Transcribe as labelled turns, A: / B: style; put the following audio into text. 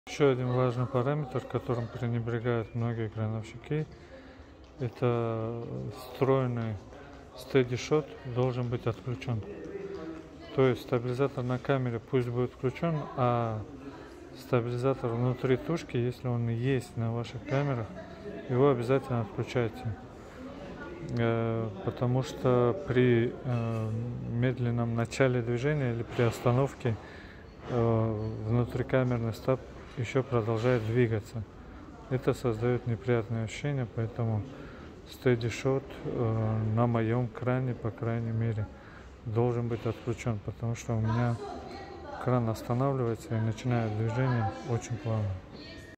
A: Еще один важный параметр, которым пренебрегают многие крановщики, это встроенный steady shot должен быть отключен. То есть стабилизатор на камере пусть будет включен, а стабилизатор внутри тушки, если он есть на ваших камерах, его обязательно отключайте. Потому что при медленном начале движения или при остановке внутрикамерный стаб еще продолжает двигаться. Это создает неприятные ощущения, поэтому steady shot на моем кране, по крайней мере, должен быть отключен, потому что у меня кран останавливается и начинает движение очень плавно.